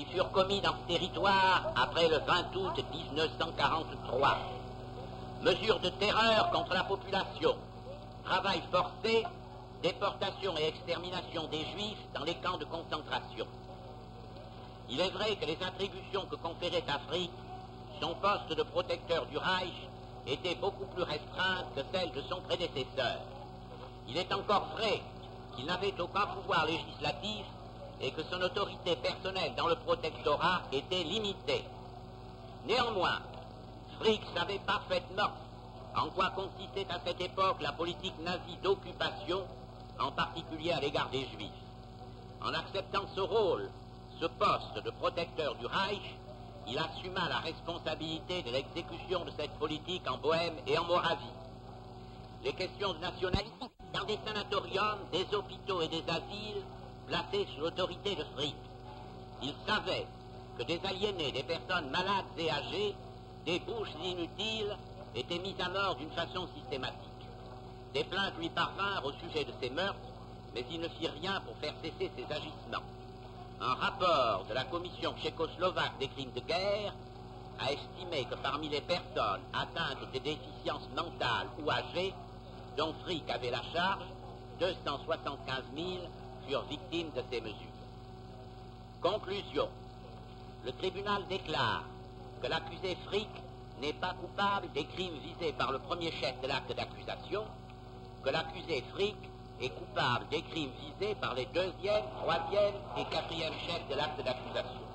furent commis dans ce territoire après le 20 août 1943. Mesures de terreur contre la population, travail forcé, déportation et extermination des Juifs dans les camps de concentration. Il est vrai que les attributions que conférait Afrique, son poste de protecteur du Reich, étaient beaucoup plus restreintes que celles de son prédécesseur. Il est encore vrai qu'il n'avait aucun pouvoir législatif et que son autorité personnelle dans le protectorat était limitée. Néanmoins, Frick savait parfaitement en quoi consistait à cette époque la politique nazie d'occupation, en particulier à l'égard des Juifs. En acceptant ce rôle, ce poste de protecteur du Reich, il assuma la responsabilité de l'exécution de cette politique en Bohême et en Moravie. Les questions de nationalité dans des sanatoriums, des hôpitaux et des asiles placés sous l'autorité de Frick. Il savait que des aliénés, des personnes malades et âgées, des bouches inutiles, étaient mises à mort d'une façon systématique. Des plaintes lui parvinrent au sujet de ces meurtres, mais il ne fit rien pour faire cesser ces agissements. Un rapport de la commission tchécoslovaque des crimes de guerre a estimé que parmi les personnes atteintes de déficiences mentales ou âgées, dont Frick avait la charge, 275 000 furent victimes de ces mesures. Conclusion. Le tribunal déclare que l'accusé Frick n'est pas coupable des crimes visés par le premier chef de l'acte d'accusation, que l'accusé Frick est coupable des crimes visés par les deuxième, troisième et quatrième chefs de l'acte d'accusation.